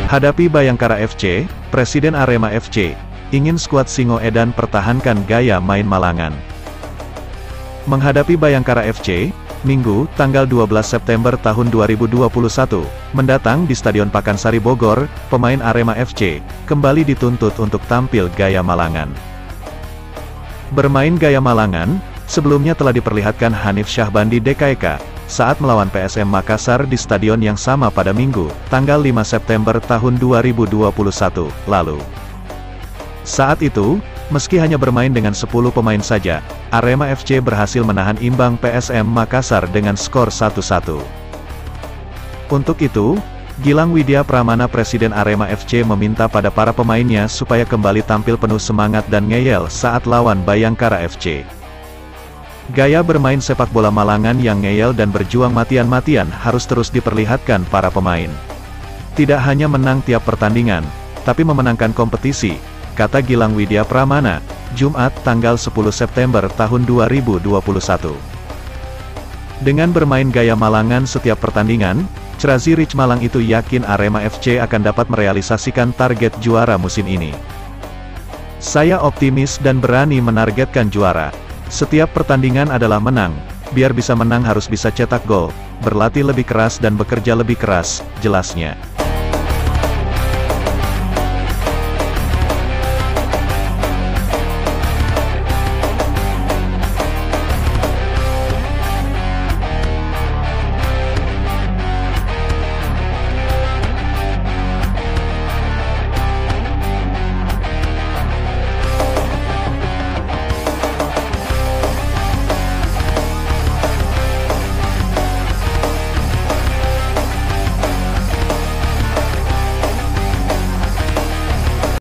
Hadapi Bayangkara FC, Presiden Arema FC, ingin skuad Singoedan pertahankan gaya main Malangan. Menghadapi Bayangkara FC, Minggu, tanggal 12 September tahun 2021, mendatang di Stadion Pakansari Bogor, pemain Arema FC, kembali dituntut untuk tampil gaya Malangan. Bermain gaya Malangan, sebelumnya telah diperlihatkan Hanif Syahbandi DKEK, saat melawan PSM Makassar di stadion yang sama pada Minggu, tanggal 5 September tahun 2021, lalu. Saat itu, meski hanya bermain dengan 10 pemain saja, Arema FC berhasil menahan imbang PSM Makassar dengan skor 1-1. Untuk itu, Gilang Widya Pramana Presiden Arema FC meminta pada para pemainnya supaya kembali tampil penuh semangat dan ngeyel saat lawan Bayangkara FC. Gaya bermain sepak bola Malangan yang ngeyel dan berjuang matian-matian harus terus diperlihatkan para pemain. Tidak hanya menang tiap pertandingan, tapi memenangkan kompetisi, kata Gilang Widya Pramana, Jumat tanggal 10 September tahun 2021. Dengan bermain gaya Malangan setiap pertandingan, Crazy Rich Malang itu yakin Arema FC akan dapat merealisasikan target juara musim ini. Saya optimis dan berani menargetkan juara. Setiap pertandingan adalah menang, biar bisa menang harus bisa cetak gol, berlatih lebih keras dan bekerja lebih keras, jelasnya.